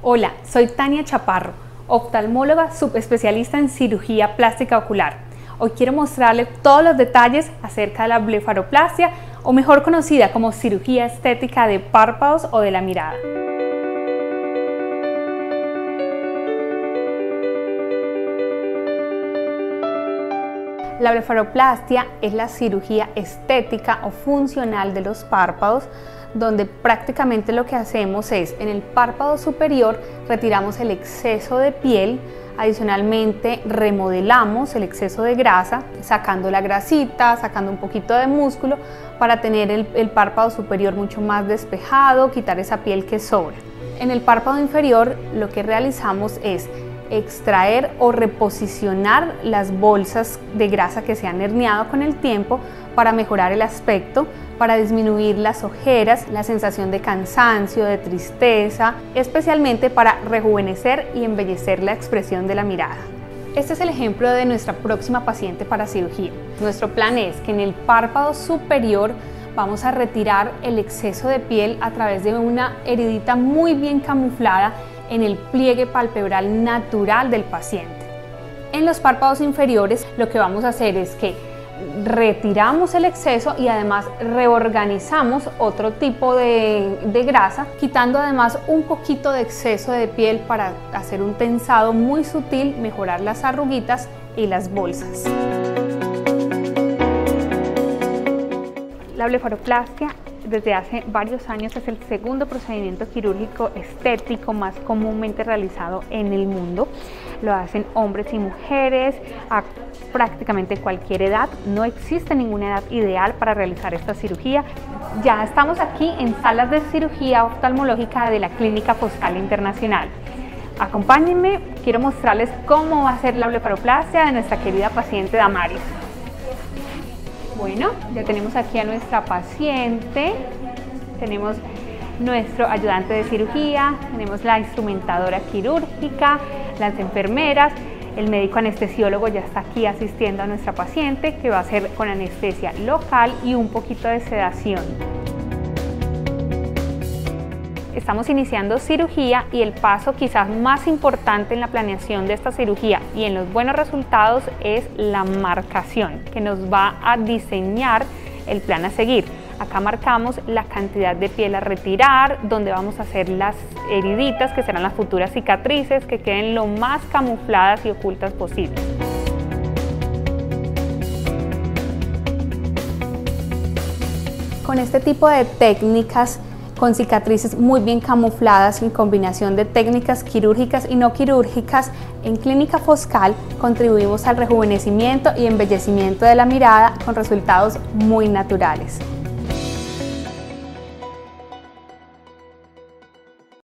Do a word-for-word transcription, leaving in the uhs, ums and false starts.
Hola, soy Tania Chaparro, oftalmóloga subespecialista en cirugía plástica ocular. Hoy quiero mostrarles todos los detalles acerca de la blefaroplastia, o mejor conocida como cirugía estética de párpados o de la mirada. La blefaroplastia es la cirugía estética o funcional de los párpados, donde prácticamente lo que hacemos es, en el párpado superior retiramos el exceso de piel, adicionalmente remodelamos el exceso de grasa, sacando la grasita, sacando un poquito de músculo para tener el, el párpado superior mucho más despejado, quitar esa piel que sobra. En el párpado inferior lo que realizamos es extraer o reposicionar las bolsas de grasa que se han herniado con el tiempo para mejorar el aspecto, para disminuir las ojeras, la sensación de cansancio, de tristeza, especialmente para rejuvenecer y embellecer la expresión de la mirada. Este es el ejemplo de nuestra próxima paciente para cirugía. Nuestro plan es que en el párpado superior vamos a retirar el exceso de piel a través de una heridita muy bien camuflada en el pliegue palpebral natural del paciente. En los párpados inferiores lo que vamos a hacer es que retiramos el exceso y además reorganizamos otro tipo de, de grasa, quitando además un poquito de exceso de piel para hacer un tensado muy sutil, mejorar las arruguitas y las bolsas. La blefaroplastia desde hace varios años es el segundo procedimiento quirúrgico estético más comúnmente realizado en el mundo. Lo hacen hombres y mujeres a prácticamente cualquier edad. No existe ninguna edad ideal para realizar esta cirugía. Ya estamos aquí en salas de cirugía oftalmológica de la Clínica Foscal Internacional. Acompáñenme, quiero mostrarles cómo va a ser la blefaroplastia de nuestra querida paciente Damaris. Bueno, ya tenemos aquí a nuestra paciente, tenemos nuestro ayudante de cirugía, tenemos la instrumentadora quirúrgica, las enfermeras, el médico anestesiólogo ya está aquí asistiendo a nuestra paciente, que va a hacer con anestesia local y un poquito de sedación. Estamos iniciando cirugía y el paso quizás más importante en la planeación de esta cirugía y en los buenos resultados es la marcación, que nos va a diseñar el plan a seguir. Acá marcamos la cantidad de piel a retirar, donde vamos a hacer las heriditas, que serán las futuras cicatrices, que queden lo más camufladas y ocultas posible. Con este tipo de técnicas, con cicatrices muy bien camufladas en combinación de técnicas quirúrgicas y no quirúrgicas, en Clínica Foscal contribuimos al rejuvenecimiento y embellecimiento de la mirada con resultados muy naturales.